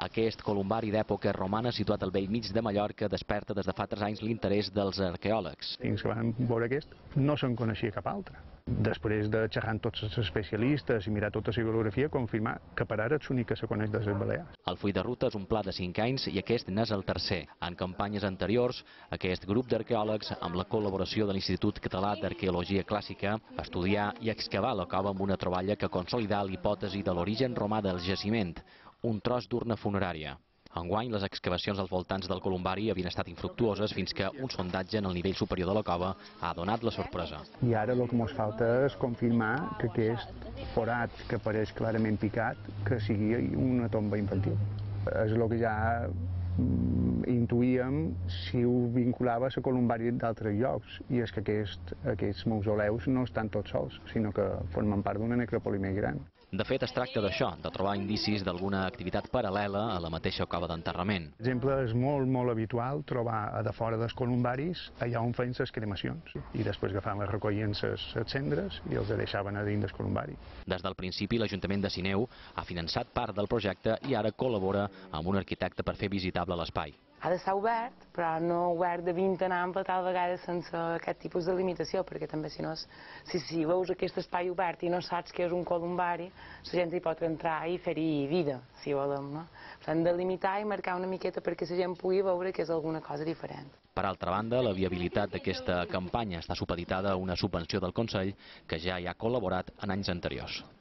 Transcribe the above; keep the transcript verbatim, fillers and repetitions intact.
Aquest columbari d'època romana situat al bell mig de Mallorca desperta des de fa tres anys l'interès dels arqueòlegs. Fins que vam veure aquest, no se'n coneixia cap altre. Després de xerrar amb tots els especialistes i mirar tota la bibliografia, confirmar que per ara és l'únic que se coneix de les Balears. El full de ruta és un pla de cinc anys i aquest n'és el tercer. En campanyes anteriors, aquest grup d'arqueòlegs, amb la col·laboració de l'Institut Català d'Arqueologia Clàssica, va estudiar i excavar la cova amb una troballa que consolidà l'hipòtesi de l'origen romà del jaciment, un tros d'urna funerària. Enguany, les excavacions als voltants del columbari havien estat infructuoses fins que un sondatge en el nivell superior de la cova ha donat la sorpresa. I ara el que ens falta és confirmar que aquest forat que apareix clarament picat, que sigui una tomba infantil. És el que ja intuïem si ho vinculava a la columbari d'altres llocs, i és que aquest, aquests mausoleus no estan tots sols, sinó que formen part d'una necròpoli més gran. De fet, es tracta d'això, de trobar indicis d'alguna activitat paral·lela a la mateixa cova d'enterrament. Per exemple, és molt, molt habitual trobar a de fora dels columbaris allà on feien les cremacions, i després agafaven, recollien les cendres i els deixaven a dins del columbari. Des del principi, l'Ajuntament de Sineu ha finançat part del projecte i ara col·labora amb un arquitecte per fer visitable l'espai. Ha d'estar obert, però no obert de vint en ample, tal vegada sense aquest tipus de limitació, perquè també si no, si, si veus aquest espai obert i no saps que és un columbari, la gent hi pot entrar i fer-hi vida, si volem, no? Hem de limitar i marcar una miqueta perquè la gent pugui veure que és alguna cosa diferent. Per altra banda, la viabilitat d'aquesta campanya està supeditada a una subvenció del Consell que ja hi ha col·laborat en anys anteriors.